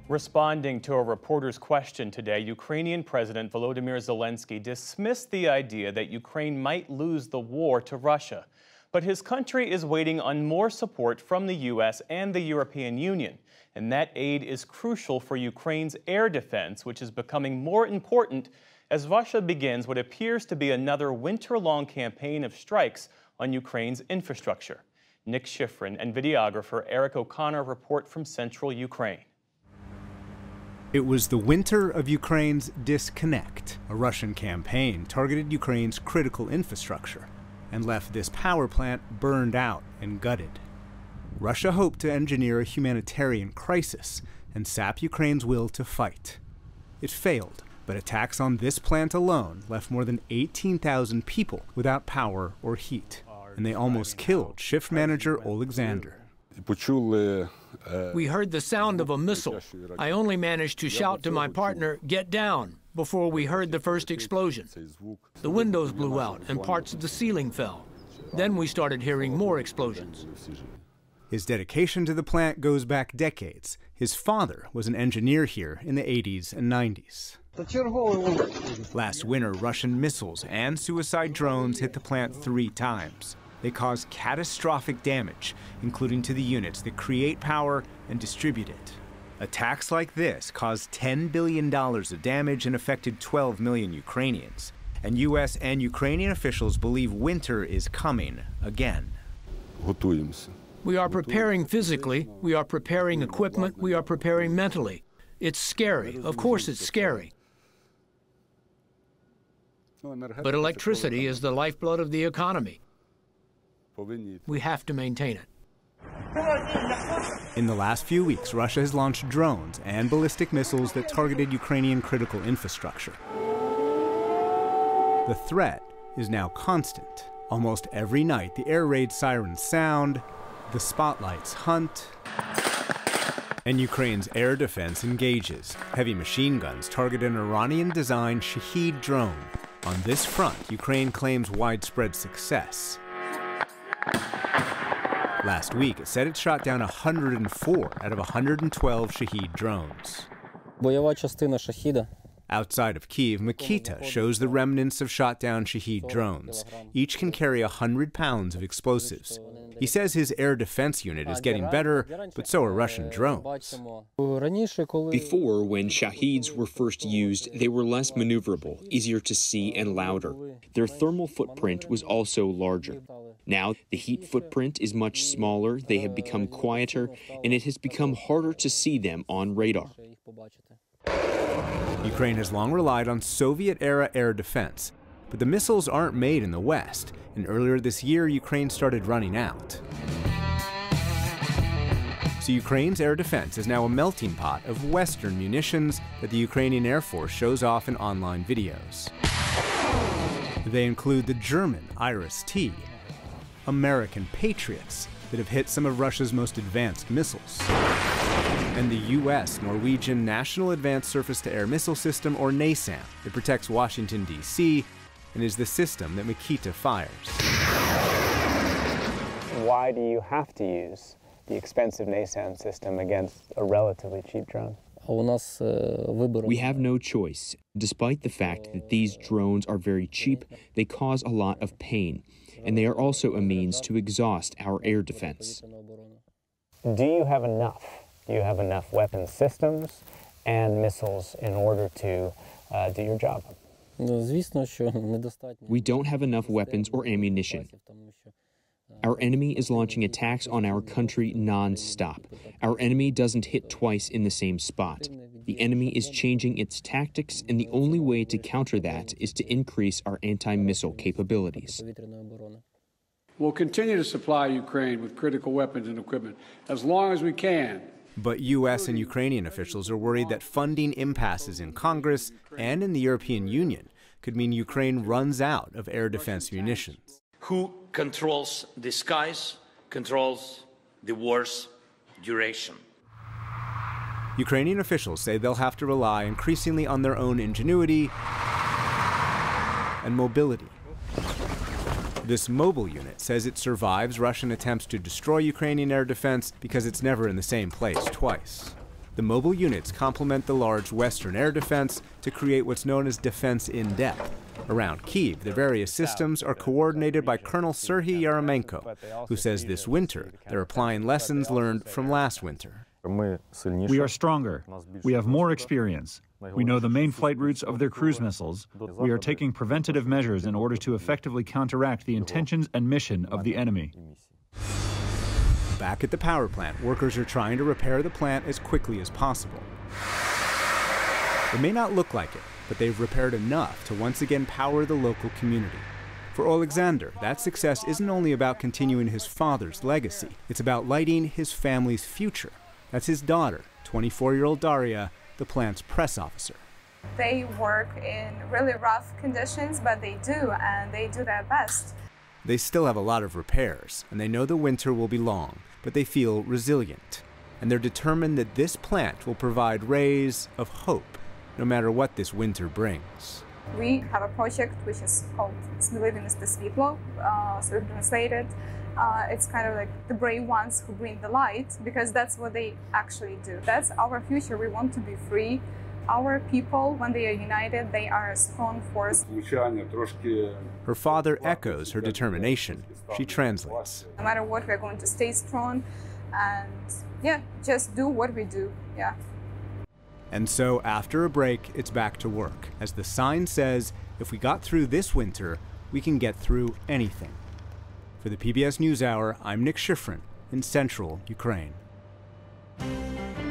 Responding to a reporter's question today, Ukrainian President Volodymyr Zelenskyy dismissed the idea that Ukraine might lose the war to Russia. But his country is waiting on more support from the U.S. and the European Union. And that aid is crucial for Ukraine's air defense, which is becoming more important as Russia begins what appears to be another winter-long campaign of strikes on Ukraine's infrastructure. Nick Schifrin and videographer Eric O'Connor report from central Ukraine. It was the winter of Ukraine's disconnect. A Russian campaign targeted Ukraine's critical infrastructure and left this power plant burned out and gutted. Russia hoped to engineer a humanitarian crisis and sap Ukraine's will to fight. It failed, but attacks on this plant alone left more than 18,000 people without power or heat, and they almost killed shift manager Alexander. We heard the sound of a missile. I only managed to shout to my partner, "Get down," before we heard the first explosion. The windows blew out and parts of the ceiling fell. Then we started hearing more explosions. His dedication to the plant goes back decades. His father was an engineer here in the 80s and 90s. Last winter, Russian missiles and suicide drones hit the plant 3 times. They caused catastrophic damage, including to the units that create power and distribute it. Attacks like this caused $10 billion of damage and affected 12 million Ukrainians. And U.S. and Ukrainian officials believe winter is coming again. We are preparing physically, we are preparing equipment, we are preparing mentally. It's scary. Of course it's scary. But electricity is the lifeblood of the economy. We have to maintain it. In the last few weeks, Russia has launched drones and ballistic missiles that targeted Ukrainian critical infrastructure. The threat is now constant. Almost every night, the air raid sirens sound, the spotlights hunt, and Ukraine's air defense engages. Heavy machine guns target an Iranian-designed Shahed drone. On this front, Ukraine claims widespread success. Last week, it said it shot down 104 out of 112 Shahed drones. Outside of Kyiv, Mikita shows the remnants of shot-down Shahed drones. Each can carry 100 pounds of explosives. He says his air defense unit is getting better, but so are Russian drones. Before, when Shaheds were first used, they were less maneuverable, easier to see, and louder. Their thermal footprint was also larger. Now, the heat footprint is much smaller, they have become quieter, and it has become harder to see them on radar. Ukraine has long relied on Soviet-era air defense, but the missiles aren't made in the West, and earlier this year, Ukraine started running out. So Ukraine's air defense is now a melting pot of Western munitions that the Ukrainian Air Force shows off in online videos. They include the German Iris-T, American Patriots that have hit some of Russia's most advanced missiles, and the U.S. Norwegian National Advanced Surface-to-Air Missile System, or NASAM, that protects Washington, D.C., and is the system that Mikita fires. Why do you have to use the expensive NASAM system against a relatively cheap drone? We have no choice. Despite the fact that these drones are very cheap, they cause a lot of pain, and they are also a means to exhaust our air defense. Do you have enough? Do you have enough weapon systems and missiles in order to do your job? We don't have enough weapons or ammunition. Our enemy is launching attacks on our country non-stop. Our enemy doesn't hit twice in the same spot. The enemy is changing its tactics, and the only way to counter that is to increase our anti-missile capabilities. We'll continue to supply Ukraine with critical weapons and equipment as long as we can. But U.S. and Ukrainian officials are worried that funding impasses in Congress and in the European Union could mean Ukraine runs out of air defense munitions. Who controls the skies controls the war's duration. Ukrainian officials say they'll have to rely increasingly on their own ingenuity and mobility. This mobile unit says it survives Russian attempts to destroy Ukrainian air defense because it's never in the same place twice. The mobile units complement the large Western air defense to create what's known as defense in depth. Around Kyiv, the various systems are coordinated by Colonel Serhiy Yarmolenko, who says this winter they're applying lessons learned from last winter. We are stronger. We have more experience. We know the main flight routes of their cruise missiles. We are taking preventative measures in order to effectively counteract the intentions and mission of the enemy. Back at the power plant, workers are trying to repair the plant as quickly as possible. It may not look like it, but they've repaired enough to once again power the local community. For Alexander, that success isn't only about continuing his father's legacy, it's about lighting his family's future. That's his daughter, 24-year-old Daria, the plant's press officer. They work in really rough conditions, but they do, and they do their best. They still have a lot of repairs, and they know the winter will be long, but they feel resilient. And they're determined that this plant will provide rays of hope, no matter what this winter brings. We have a project which is called Сміливість світло, so translated. It's kind of like the brave ones who bring the light, because that's what they actually do. That's our future. We want to be free. Our people, when they are united, they are a strong force. Her father echoes her determination. She translates. No matter what, we're going to stay strong and, yeah, just do what we do, yeah. And so, after a break, it's back to work. As the sign says, if we got through this winter, we can get through anything. For the PBS NewsHour, I'm Schifrin in central Ukraine.